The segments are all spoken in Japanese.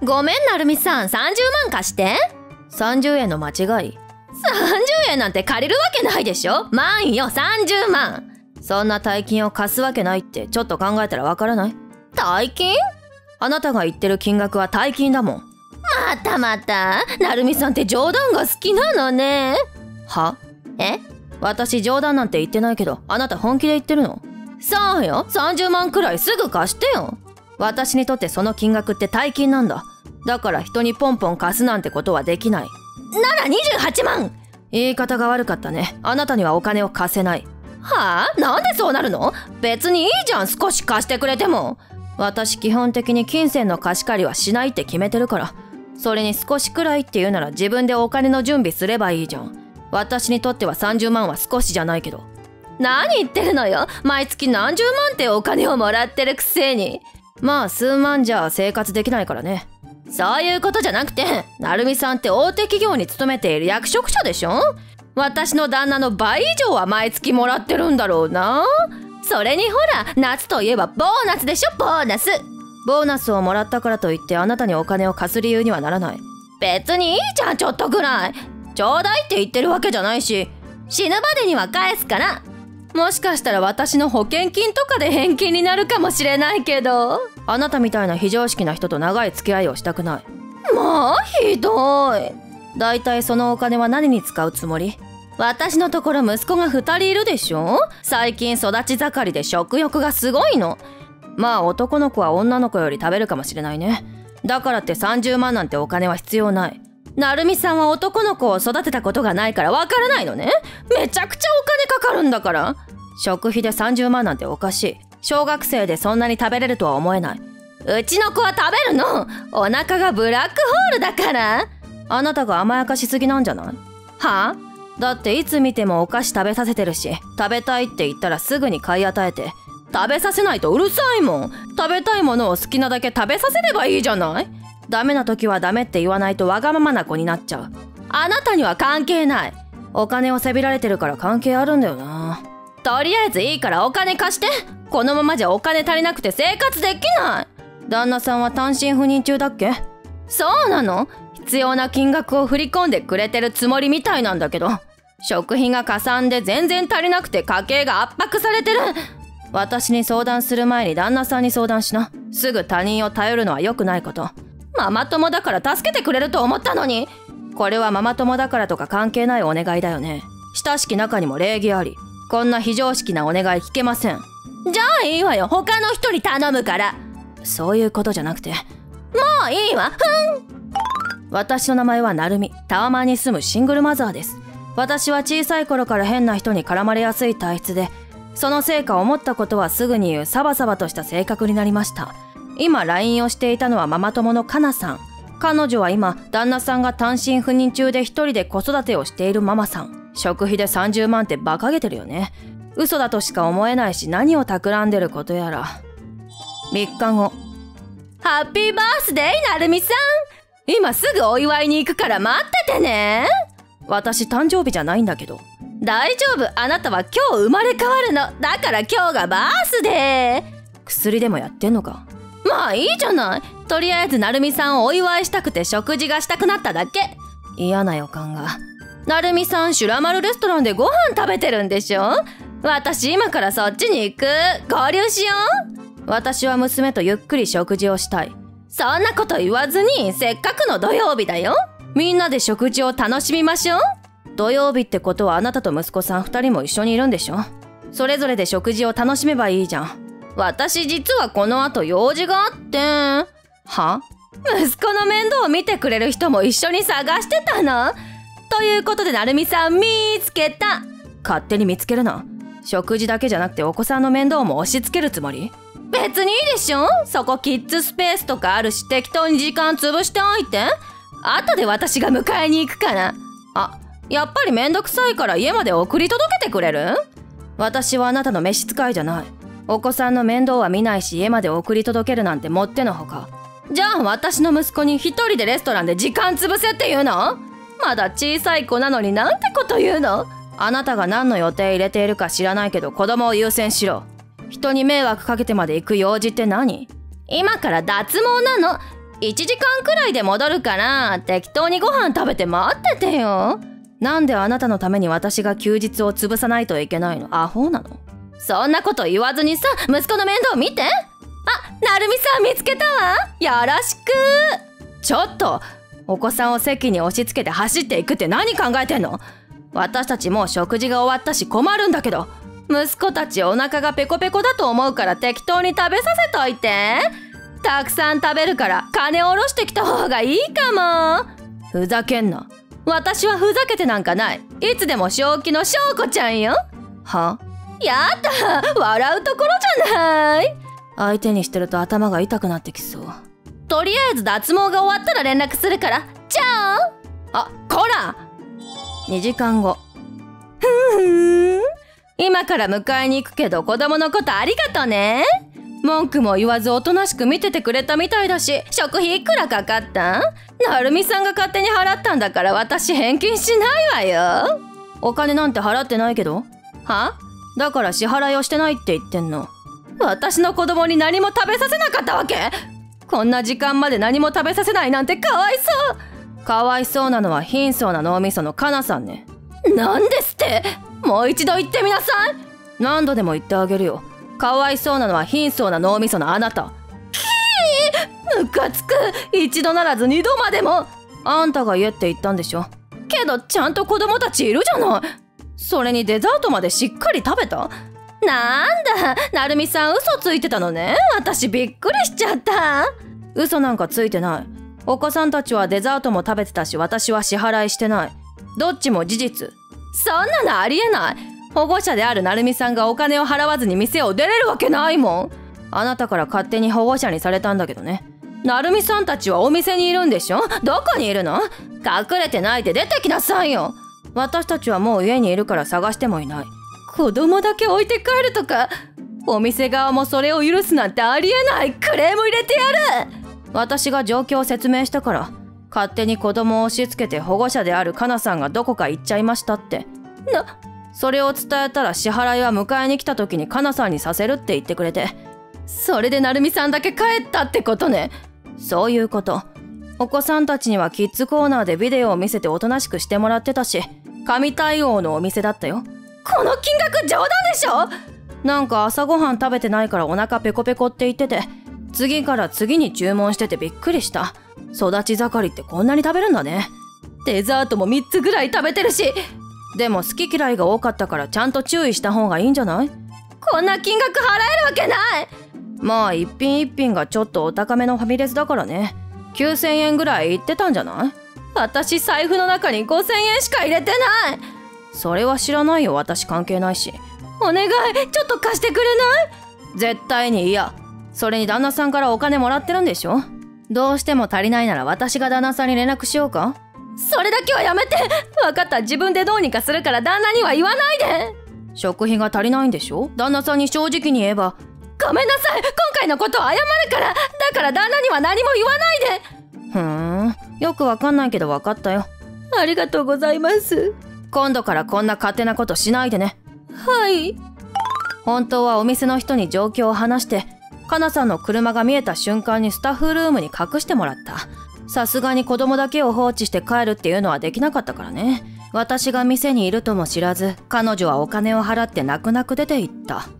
ごめんなるみさん、30万貸して。 30円の間違い。 30円なんて借りるわけないでしょ。万よ、30万。 そんな大金を貸すわけないってちょっと考えたらわからない？ 大金？ あなたが言ってる金額は大金だもん。 またまた、なるみさんって冗談が好きなのね。 は？ え？ 私冗談なんて言ってないけど、あなた本気で言ってるの？ そうよ、30万くらいすぐ貸してよ。 私にとってその金額って大金なんだ。だから人にポンポン貸すなんてことはできない。 なら28万。 言い方が悪かったね。あなたにはお金を貸せない。 はあ？なんでそうなるの？別にいいじゃん、少し貸してくれても。 私基本的に金銭の貸し借りはしないって決めてるから。それに少しくらいって言うなら自分でお金の準備すればいいじゃん。私にとっては30万は少しじゃないけど。 何言ってるのよ。毎月何十万ってお金をもらってるくせに。 まあ数万じゃ生活できないからね。 そういうことじゃなくて、なるみさんって大手企業に勤めている役職者でしょ。私の旦那の倍以上は毎月もらってるんだろうな。それにほら、夏といえばボーナスでしょ、ボーナス。 ボーナスをもらったからといってあなたにお金を貸す理由にはならない。 別にいいじゃん、ちょっとぐらい。ちょうだいって言ってるわけじゃないし、死ぬまでには返すから。もしかしたら私の保険金とかで返金になるかもしれないけど。 あなたみたいな非常識な人と長い付き合いをしたくない。 もうひどい。 だいたいそのお金は何に使うつもり？ 私のところ息子が2人いるでしょ。最近育ち盛りで食欲がすごいの。 まあ男の子は女の子より食べるかもしれないね。だからって30万なんてお金は必要ない。 なるみさんは男の子を育てたことがないからわからないのね。めちゃくちゃお金かかるんだから。 食費で30万なんておかしい。小学生でそんなに食べれるとは思えない。 うちの子は食べるの。お腹がブラックホールだから。 あなたが甘やかしすぎなんじゃない？ はあ？ だっていつ見てもお菓子食べさせてるし、食べたいって言ったらすぐに買い与えて。 食べさせないとうるさいもん。食べたいものを好きなだけ食べさせればいいじゃない。 ダメな時はダメって言わないとわがままな子になっちゃう。 あなたには関係ない。 お金をせびられてるから関係あるんだよな。 とりあえずいいからお金貸して。このままじゃお金足りなくて生活できない。 旦那さんは単身赴任中だっけ？ そうなの？必要な金額を振り込んでくれてるつもりみたいなんだけど、食費がかさんで全然足りなくて家計が圧迫されてる。 私に相談する前に旦那さんに相談しな。すぐ他人を頼るのは良くないこと。 ママ友だから助けてくれると思ったのに。 これはママ友だからとか関係ないお願いだよね。親しき中にも礼儀あり。こんな非常識なお願い聞けません。 じゃあいいわよ、他の人に頼むから。 そういうことじゃなくて。もういいわ。 私の名前はなるみ。タワマンに住むシングルマザーです。私は小さい頃から変な人に絡まれやすい体質で、そのせいか思ったことはすぐに言うサバサバとした性格になりました。今 LINE をしていたのはママ友のかなさん。彼女は今旦那さんが単身赴任中で一人で子育てをしているママさん。食費で30万って馬鹿げてるよね。嘘だとしか思えないし、何を企んでることやら。3日後。 ハッピーバースデーなるみさん。今すぐお祝いに行くから待っててね。 私誕生日じゃないんだけど。 大丈夫、あなたは今日生まれ変わるの。だから今日がバースデー。 薬でもやってんのか？ まあいいじゃない。とりあえずなるみさんをお祝いしたくて食事がしたくなっただけ。 嫌な予感が。 なるみさんシュラマルレストランでご飯食べてるんでしょ。私今からそっちに行く。合流しよう。私は娘とゆっくり食事をしたい。 そんなこと言わずに、せっかくの土曜日だよ。みんなで食事を楽しみましょう。 土曜日ってことはあなたと息子さん2人も一緒にいるんでしょ。それぞれで食事を楽しめばいいじゃん。 私実はこの後用事があって。 は？ 息子の面倒を見てくれる人も一緒に探してたの。ということでなるみさん見つけた。 勝手に見つけるな。食事だけじゃなくてお子さんの面倒も押し付けるつもり？ 別にいいでしょ。そこキッズスペースとかあるし、適当に時間潰しておいて。後で私が迎えに行くから。あ、やっぱりめんどくさいから家まで送り届けてくれる？ 私はあなたの召使いじゃない。お子さんの面倒は見ないし、家まで送り届けるなんてもってのほか。 じゃあ私の息子に一人でレストランで時間潰せって言うの？まだ小さい子なのになんてこと言うの？ あなたが何の予定入れているか知らないけど子供を優先しろ。人に迷惑かけてまで行く用事って何？ 今から脱毛なの。 1時間くらいで戻るから適当にご飯食べて待っててよ。 なんであなたのために私が休日を潰さないといけないの？アホなの？ そんなこと言わずにさ、息子の面倒見て。あ、なるみさん見つけたわ。よろしく。 ちょっと、お子さんを席に押し付けて走っていくって何考えてんの？私たちもう食事が終わったし困るんだけど。 息子たちお腹がペコペコだと思うから適当に食べさせといて。たくさん食べるから金下ろしてきた方がいいかも。 ふざけんな。 私はふざけてなんかない。いつでも正気の翔子ちゃんよ。 は？ やだ、笑うところじゃない。 相手にしてると頭が痛くなってきそう。 とりあえず脱毛が終わったら連絡するから。じゃあ。 あ、こら。2時間後。 今から迎えに行くけど子供のことありがとね。文句も言わずおとなしく見ててくれたみたいだし、食費いくらかかった？なるみさんが勝手に払ったんだから私返金しないわよ。 お金なんて払ってないけど。 は？ だから支払いをしてないって言ってんの。 私の子供に何も食べさせなかったわけ？こんな時間まで何も食べさせないなんてかわいそう。 かわいそうなのは貧相な脳みそのかなさんね。 なんですって？もう一度言ってみなさい。 何度でも言ってあげるよ。かわいそうなのは貧相な脳みそのあなた。 ムカつく。一度ならず二度までも。 あんたが言えって言ったんでしょ。 けどちゃんと子供たちいるじゃない。 それにデザートまでしっかり食べた？ なんだ、なるみさん嘘ついてたのね。私びっくりしちゃった。 嘘なんかついてない。お子さんたちはデザートも食べてたし、私は支払いしてない。どっちも事実。 そんなのありえない。保護者であるなるみさんがお金を払わずに店を出れるわけないもん。 あなたから勝手に保護者にされたんだけどね。 なるみさんたちはお店にいるんでしょ？どこにいるの？隠れてないで出てきなさいよ。 私たちはもう家にいるから探してもいない。 子供だけ置いて帰るとか、お店側もそれを許すなんてありえない。クレーム入れてやる。 私が状況を説明したから、勝手に子供を押し付けて保護者であるかなさんがどこか行っちゃいましたって。それを伝えたら支払いは迎えに来た時にかなさんにさせるって言ってくれて。 それでなるみさんだけ帰ったってことね。 そういうこと。お子さんたちにはキッズコーナーでビデオを見せておとなしくしてもらってたし、神対応のお店だったよ。 この金額冗談でしょ？ なんか朝ごはん食べてないからお腹ペコペコって言ってて、次から次に注文しててびっくりした。育ち盛りってこんなに食べるんだね。 デザートも3つぐらい食べてるし。 でも好き嫌いが多かったからちゃんと注意した方がいいんじゃない？ こんな金額払えるわけない。 まあ一品一品がちょっとお高めのファミレスだからね。9000円ぐらいいってたんじゃない？ 私財布の中に5000円しか入れてない。 それは知らないよ。私関係ないし。 お願い、ちょっと貸してくれない？ 絶対に嫌。それに旦那さんからお金もらってるんでしょ？どうしても足りないなら私が旦那さんに連絡しようか？ それだけはやめて。分かった、自分でどうにかするから旦那には言わないで。 食費が足りないんでしょ？旦那さんに正直に言えば。 ごめんなさい、今回のことを謝るから。だから旦那には何も言わないで。よくわかんないけど分かったよ。 ありがとうございます。 今度からこんな勝手なことしないでね。 はい。 本当はお店の人に状況を話して、かなさんの車が見えた瞬間にスタッフルームに隠してもらった。さすがに子供だけを放置して帰るっていうのはできなかったからね。私が店にいるとも知らず、彼女はお金を払って泣く泣く出て行った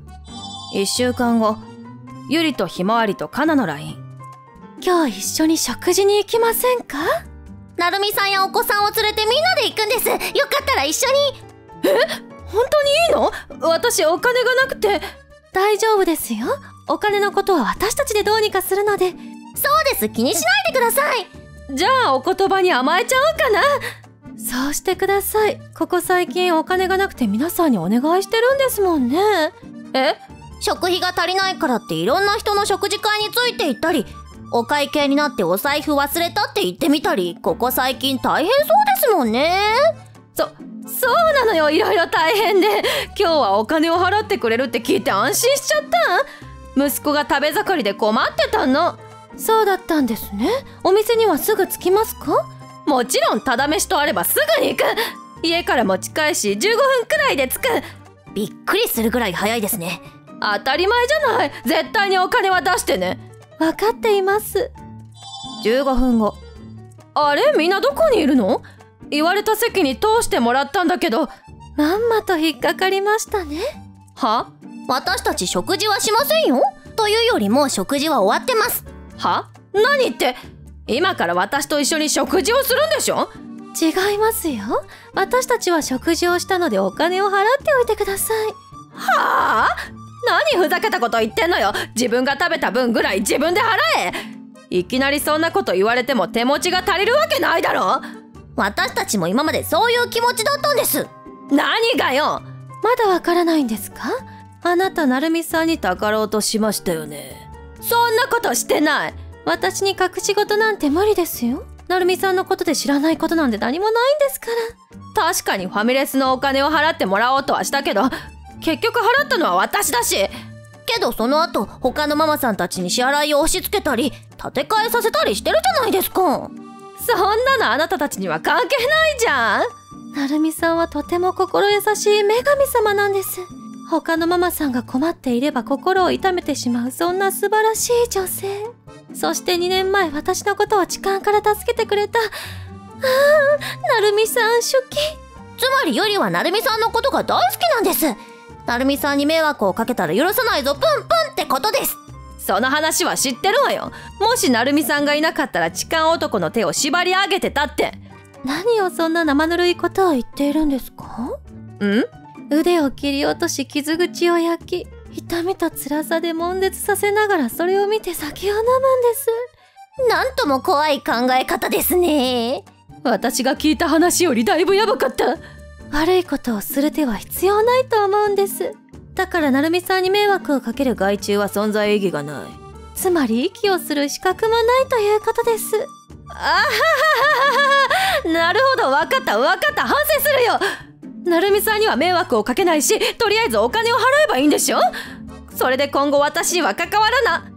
。1週間後、ゆりとひまわりとかなの LINE。 今日一緒に食事に行きませんか？なるみさんやお子さんを連れてみんなで行くんです。よかったら一緒に。本当にいいの？私お金がなくて。大丈夫ですよ。お金のことは私たちでどうにかするので。そうです、気にしないでください。じゃあお言葉に甘えちゃおうかな。そうしてください。ここ最近お金がなくて皆さんにお願いしてるんですもんね。食費が足りないからっていろんな人の食事会について行ったり、お会計になってお財布忘れたって言ってみたり、ここ最近大変そうですもんね。そうなのよ、いろいろ大変で。今日はお金を払ってくれるって聞いて安心しちゃった。息子が食べ盛りで困ってたの。そうだったんですね。お店にはすぐ着きますか？もちろんただ飯とあればすぐに行く。家からも近いし15分くらいで着く。びっくりするぐらい早いですね。当たり前じゃない。絶対にお金は出してね。分かっています。 15分後。あれ、みんなどこにいるの？言われた席に通してもらったんだけど。まんまと引っかかりましたね。は？ 私たち食事はしませんよ。というよりも食事は終わってます。 は？何って、今から私と一緒に食事をするんでしょ？違いますよ。私たちは食事をしたのでお金を払っておいてください。はあ？何ふざけたこと言ってんのよ。自分が食べた分ぐらい自分で払え。いきなりそんなこと言われても手持ちが足りるわけないだろ。 私たちも今までそういう気持ちだったんです。 何がよ。まだわからないんですか？あなた成美さんにたかろうとしましたよね。そんなことしてない。私に隠し事なんて無理ですよ。成美さんのことで知らないことなんて何もないんですから。確かにファミレスのお金を払ってもらおうとはしたけど、結局払ったのは私だし。 けどその後他のママさんたちに支払いを押し付けたり立て替えさせたりしてるじゃないですか。 そんなのあなたたちには関係ないじゃん。成美さんはとても心優しい女神様なんです。他のママさんが困っていれば心を痛めてしまう、そんな素晴らしい女性。そして2年前私のことを痴漢から助けてくれた成美さん手記。 つまりゆりは成美さんのことが大好きなんです。成美さんに迷惑をかけたら許さないぞプンプンってことです。 その話は知ってるわよ。もし成美さんがいなかったら痴漢男の手を縛り上げてたって。何をそんな生ぬるいことを言っているんですか？腕を切り落とし傷口を焼き、痛みと辛さで悶絶させながらそれを見て酒を飲むんです。 なんとも怖い考え方ですね。 私が聞いた話よりだいぶやばかった。悪いことをする手は必要ないと思うんです。だから成美さんに迷惑をかける害虫は存在意義がない。つまり息をする資格もないということです。あはははは。なるほど、わかった反省するよ。成美さんには迷惑をかけないし、とりあえずお金を払えばいいんでしょ。それで今後私には関わらな。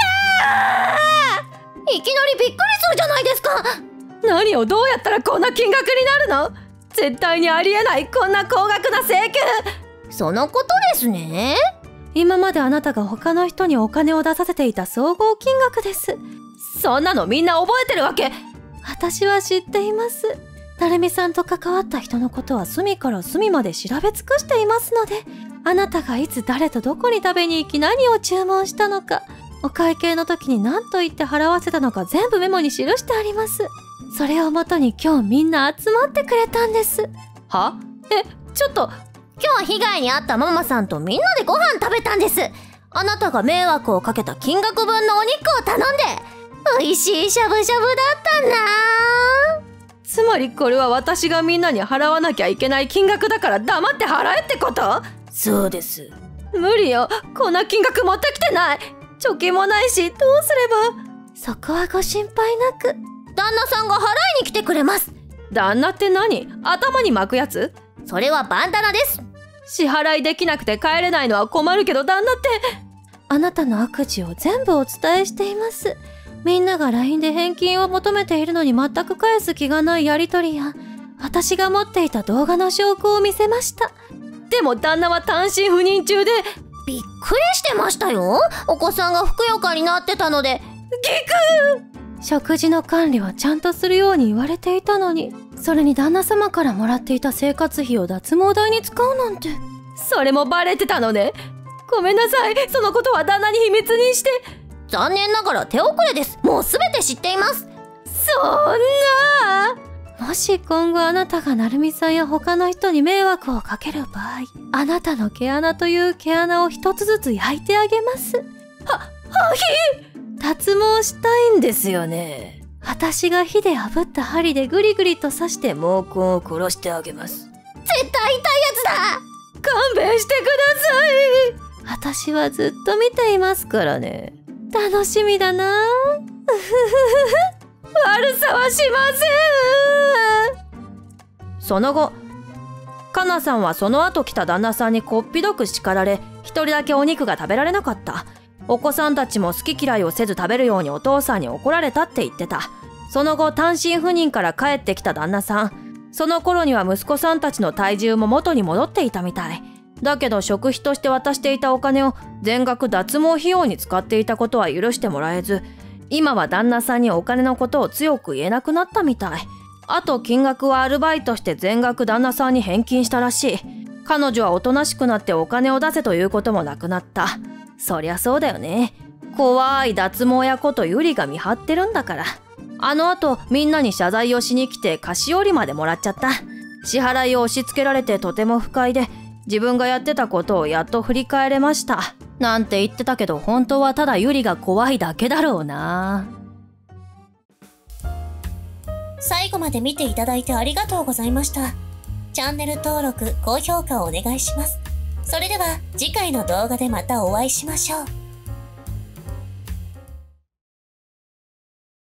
いきなりびっくりするじゃないですか。 何をどうやったらこんな金額になるの？絶対にありえない、こんな高額な請求。 そのことですね。 今まであなたが他の人にお金を出させていた総合金額です。そんなのみんな覚えてるわけ？私は知っています。成美さんと関わった人のことは隅から隅まで調べ尽くしていますので、あなたがいつ誰とどこに食べに行き何を注文したのか、お会計の時に何と言って払わせたのか全部メモに記してあります。それをもとに今日みんな集まってくれたんです。は？ちょっと。 今日被害に遭ったママさんとみんなでご飯食べたんです。あなたが迷惑をかけた金額分のお肉を頼んで、美味しいしゃぶしゃぶだったんだ。 つまりこれは私がみんなに払わなきゃいけない金額だから黙って払えってこと？そうです。無理よ、こんな金額持ってきてない。貯金もないし、どうすれば。そこはご心配なく。 旦那さんが払いに来てくれます。 旦那って何？頭に巻くやつ？ それはバンダナです。 支払いできなくて帰れないのは困るけど、旦那って。あなたの悪事を全部お伝えしています。みんなが LINE で返金を求めているのに全く返す気がないやりとりや、私が持っていた動画の証拠を見せました。でも旦那は単身赴任中で。 びっくりしてましたよ。お子さんがふくよかになってたので。 ギク！食事の管理はちゃんとするように言われていたのに、それに旦那様からもらっていた生活費を脱毛代に使うなんて。それもバレてたのね。ごめんなさい、そのことは旦那に秘密にして。 残念ながら手遅れです。もうすべて知っています。 そんな。もし今後あなたが成美さんや他の人に迷惑をかける場合、あなたの毛穴という毛穴を一つずつ焼いてあげます。脱毛したいんですよね。私が火で炙った針でグリグリと刺して毛根を殺してあげます。 絶対痛いやつだ。 勘弁してください。私はずっと見ていますからね。楽しみだな。悪さはしません。その後、かなさんはその後来た旦那さんにこっぴどく叱られ、一人だけお肉が食べられなかった。お子さんたちも好き嫌いをせず食べるようにお父さんに怒られたって言ってた。その後単身赴任から帰ってきた旦那さん。その頃には息子さんたちの体重も元に戻っていたみたい。だけど食費として渡していたお金を全額脱毛費用に使っていたことは許してもらえず、 今は旦那さんにお金のことを強く言えなくなったみたい。あと金額はアルバイトして全額旦那さんに返金したらしい。彼女はおとなしくなってお金を出せということもなくなった。そりゃそうだよね。怖い脱毛屋ことユリが見張ってるんだから。あの後みんなに謝罪をしに来て菓子折りまでもらっちゃった。支払いを押し付けられてとても不快で、自分がやってたことをやっと振り返れましたなんて言ってたけど、本当はただユリが怖いだけだろうな。 最後まで見ていただいてありがとうございました。チャンネル登録、高評価をお願いします。それでは次回の動画でまたお会いしましょう。